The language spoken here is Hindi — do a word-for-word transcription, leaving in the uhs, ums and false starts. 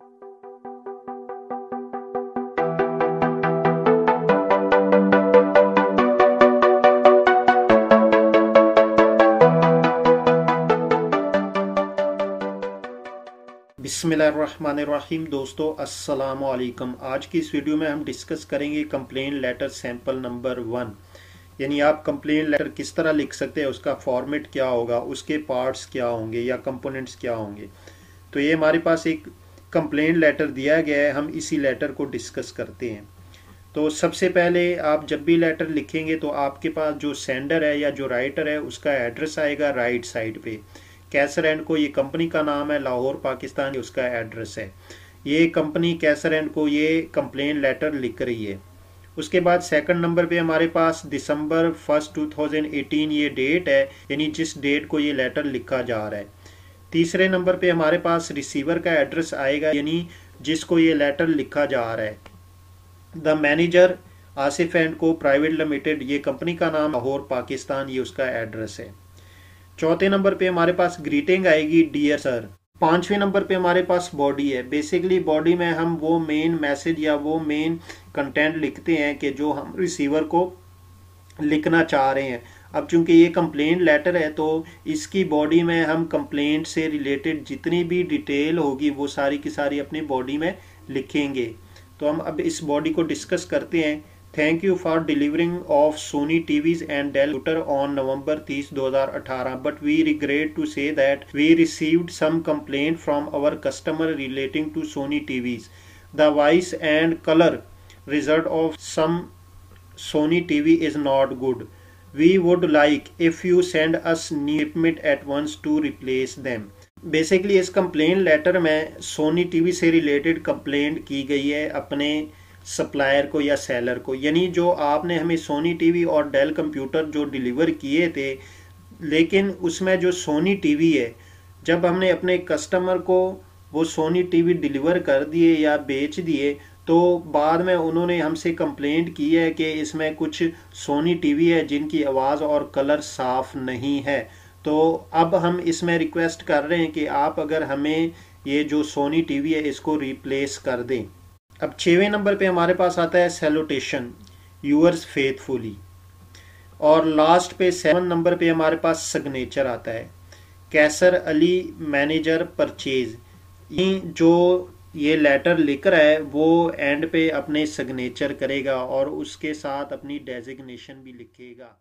बिस्मिल्लाहिर्रहमानिर्रहीम। दोस्तों अस्सलाम वालेकुम। आज की इस वीडियो में हम डिस्कस करेंगे complain letter sample number one, यानी आप कंप्लेन लेटर किस तरह लिख सकते हैं, उसका फॉर्मेट क्या होगा, उसके पार्ट्स क्या होंगे या कंपोनेंट्स क्या होंगे। तो ये हमारे पास एक कंप्लेन लेटर दिया गया है, हम इसी लेटर को डिस्कस करते हैं। तो सबसे पहले आप जब भी लेटर लिखेंगे तो आपके पास जो सेंडर है या जो राइटर है उसका एड्रेस आएगा राइट साइड पे। कैसर एंड को, ये कंपनी का नाम है, लाहौर पाकिस्तान, उसका एड्रेस है। ये कंपनी कैसर एंड को ये कंप्लेन लेटर लिख रही है। उसके बाद सेकंड नंबर पे हमारे पास December first two thousand eighteen ये डेट है, यानी जिस डेट को ये लेटर लिखा जा रहा है। तीसरे नंबर पे हमारे पास रिसीवर का एड्रेस आएगा, यानी जिसको ये लेटर लिखा जा रहा है। The manager Asif and co private limited, ये कंपनी का नाम, लाहौर पाकिस्तान, ये उसका एड्रेस है। चौथे नंबर पे हमारे पास ग्रीटिंग आएगी, डियर सर। पांचवें नंबर पे हमारे पास बॉडी है। बेसिकली बॉडी में हम वो मेन मैसेज या वो मेन कंटेंट लिखते हैं कि जो हम रिसीवर को लिखना चाह रहे हैं। अब चूंकि ये कंप्लेंट लेटर है तो इसकी बॉडी में हम कंप्लेंट से रिलेटेड जितनी भी डिटेल होगी वो सारी की सारी अपनी बॉडी में लिखेंगे। तो हम अब इस बॉडी को डिस्कस करते हैं। Thank you for delivering of Sony TVs and Dell computer on November तीस दो हज़ार अठारह, but we regret to say that we received some complaint from our customer relating to Sony TVs. The voice and colour result of some Sony TV is not good. We would like if you send us new equipment at once to replace them. Basically इस कंप्लेन लेटर में सोनी टीवी से रिलेटेड कंप्लेंट की गई है अपने सप्लायर को या सेलर को, यानी जो आपने हमें सोनी टीवी और डेल कंप्यूटर जो डिलीवर किए थे, लेकिन उसमें जो सोनी टीवी है, जब हमने अपने कस्टमर को वो सोनी टीवी डिलीवर कर दिए या बेच दिए तो बाद में उन्होंने हमसे कंप्लेंट की है कि इसमें कुछ सोनी टीवी है जिनकी आवाज़ और कलर साफ नहीं है। तो अब हम इसमें रिक्वेस्ट कर रहे हैं कि आप अगर हमें ये जो सोनी टीवी है इसको रिप्लेस कर दें। अब छवें नंबर पे हमारे पास आता है सैल्यूटेशन, यूअर्स फेथफुली। और लास्ट पे सेवन नंबर पे हमारे पास सिग्नेचर आता है, कैसर अली मैनेजर परचेज। ये जो ये लेटर लिख रहा है वो एंड पे अपने सिग्नेचर करेगा और उसके साथ अपनी डेजिग्नेशन भी लिखेगा।